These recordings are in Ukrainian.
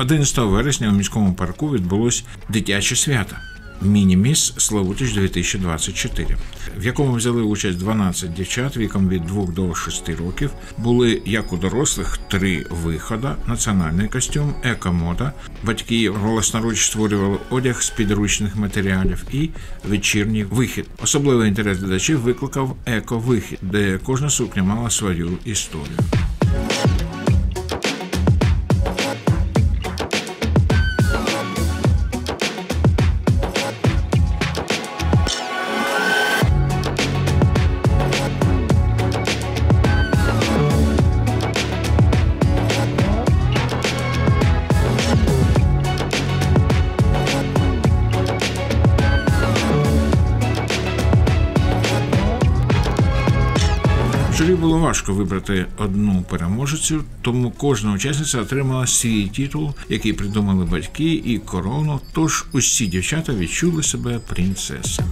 11 вересня у міському парку відбулось дитяче свято «Міні-міс Славутич-2024», в якому взяли участь 12 дівчат віком від 2 до 6 років. Були як у дорослих 3 виходи: національний костюм, еко-мода, батьки власноруч створювали одяг з підручних матеріалів і вечірній вихід. Особливий інтерес глядачів викликав еко-вихід, де кожна сукня мала свою історію. Журі було важко вибрати одну переможецю, тому кожна учасниця отримала свій титул, який придумали батьки, і корону, тож усі дівчата відчули себе принцесами.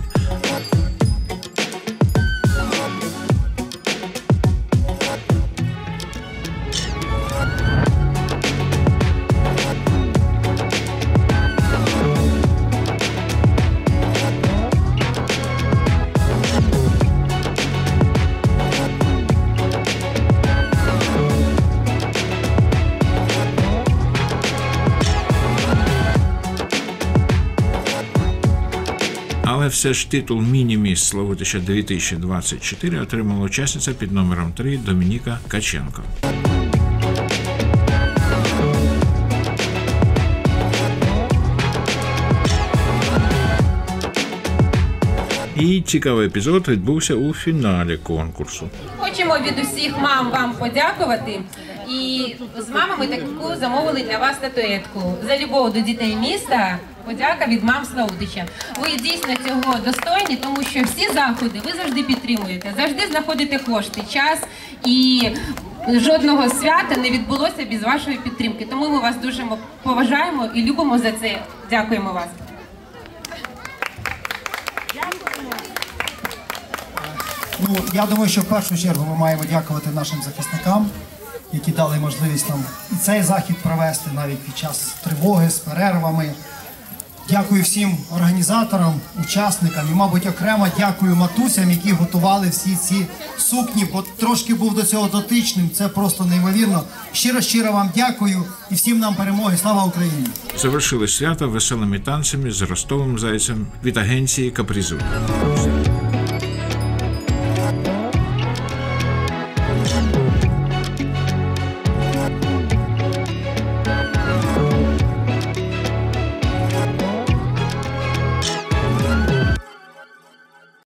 Але все ж титул «Міні-міс Славутича 2024» отримала учасниця під номером 3 Домініка Каченко. І цікавий епізод відбувся у фіналі конкурсу. Хочемо від усіх мам вам подякувати. І з мамами таку замовили для вас статуетку. За любов до дітей міста подяка від мам Славутича. Ви дійсно цього достойні, тому що всі заходи ви завжди підтримуєте, завжди знаходите кошти, час, і жодного свята не відбулося без вашої підтримки. Тому ми вас дуже поважаємо і любимо за це. Дякуємо вас. Я думаю, що в першу чергу ми маємо дякувати нашим захисникам, які дали можливість нам і цей захід провести навіть під час тривоги з перервами. Дякую всім організаторам, учасникам і, мабуть, окремо дякую матусям, які готували всі ці сукні, бо трошки був до цього дотичним, це просто неймовірно. Щиро вам дякую і всім нам перемоги. Слава Україні! Завершили свято веселими танцями з Ростовим Зайцем від агенції «Капризуль».